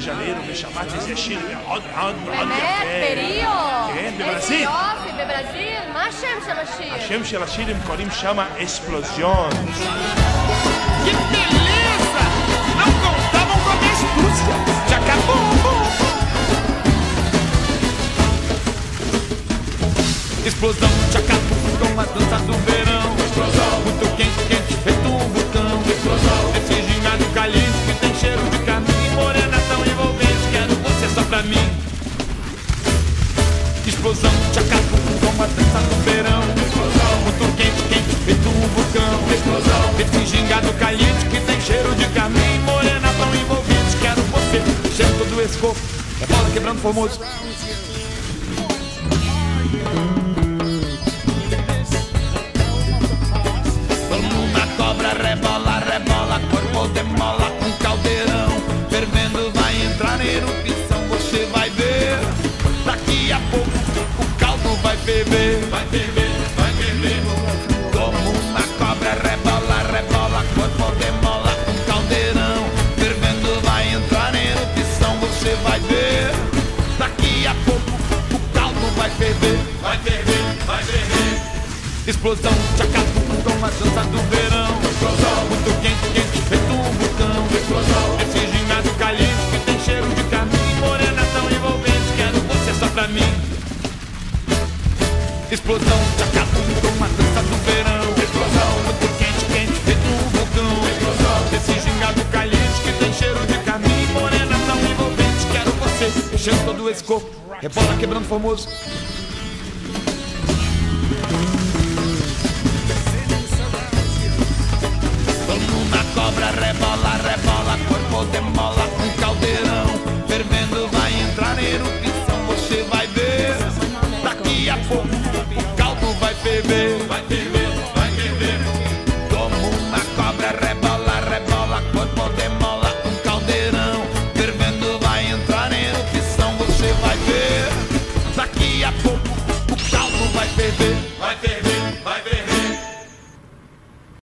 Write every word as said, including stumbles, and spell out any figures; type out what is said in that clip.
de Janeiro, me chamaste de Chile, עוד, עוד, עוד באמת? יפה. בריו? כן, איזה בברזיל. יופי, בברזיל? מה השם של השיר? השם של השיר הם קוראים שמה אספלוזיון. Que beleza! Não contavam com a minha astúcia. Já acabou! Explosão, tchacapu, com a dança do verão. Explosão, muito quente, quente, feito um vulcão. Explosão, esse gingado caliente que tem cheiro de caminho. Morena tão envolvente, quero você só pra mim. Explosão, tchacapu, com a dança do verão. Explosão, muito quente, quente, feito um vulcão. Explosão, esse gingado caliente que tem cheiro de caminho. Morena tão envolvente, quero você. Cheiro todo esse corpo, é bola quebrando formoso. Rebola, rebola, corpo demola, um caldeirão fervendo vai entrar na erupção, você vai ver. Daqui a pouco o caldo vai ferver, vai ferver, vai ferver. Como uma cobra, rebola, rebola, corpo demola, um caldeirão fervendo vai entrar na erupção, você vai ver. Daqui a pouco o caldo vai ferver, vai ferver, vai ferver. Explosão, tchacapu, com a dança do verão. Explosão, muito quente, quente, feito um vulcão. Explosão, esse gingado caliente que tem cheiro de caminho. Morena tão envolvente, quero você só pra mim. Explosão, tchacapu, com a dança do verão. Explosão, muito quente, quente, feito um vulcão. Explosão, esse gingado caliente que tem cheiro de caminho. Morena tão envolvente, quero você enchendo todo esse corpo. Rebola quebrando formoso.